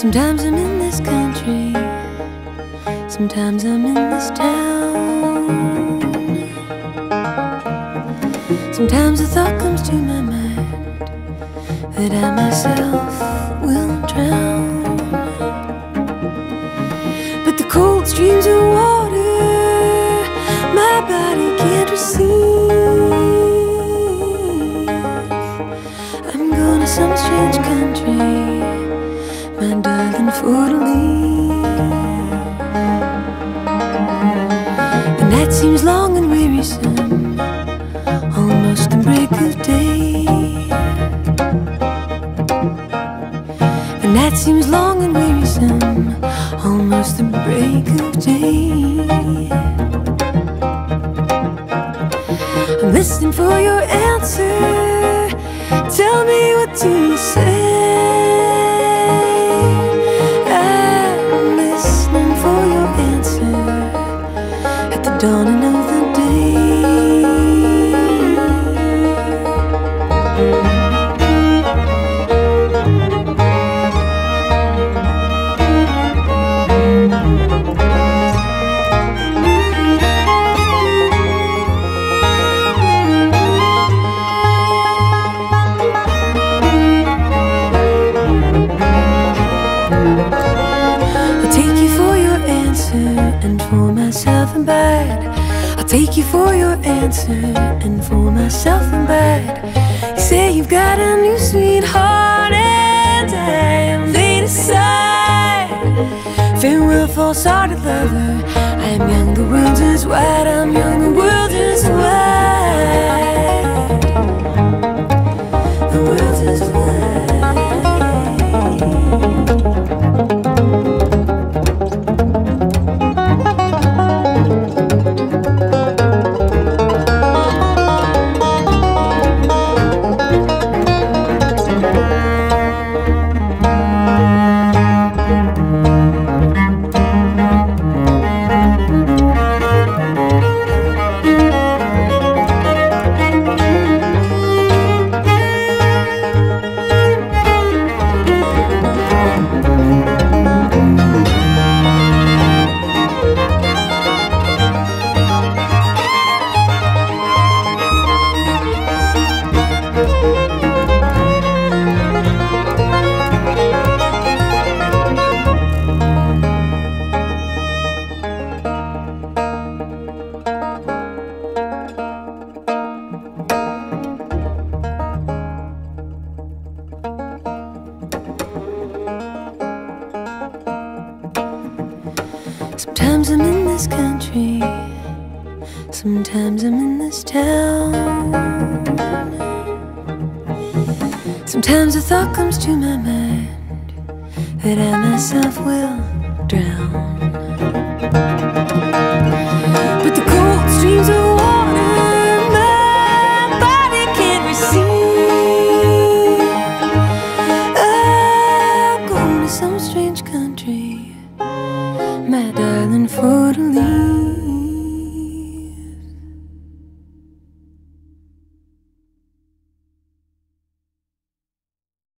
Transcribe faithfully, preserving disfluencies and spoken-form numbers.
Sometimes I'm in this country, sometimes I'm in this town. Sometimes a thought comes to my mind that I myself will drown. But the cold streams of water my body can't receive. I'm going to some strange country, my darling, for to leave. The night seems long and wearisome, almost the break of day. The night seems long and wearisome, almost the break of day. I'm listening for your answer. Tell me, what do you say? Dawning of the I'll take you for your answer, and for myself I'm bad. I'll take you for your answer, and for myself I'm bad. You say you've got a new sweetheart, and I am laid aside. Farewell, false-hearted lover. I am young, the world is wide. I'm young, the world is wide. The world is wide. Sometimes I'm in this country, sometimes I'm in this town. Sometimes a thought comes to my mind that I myself will drown.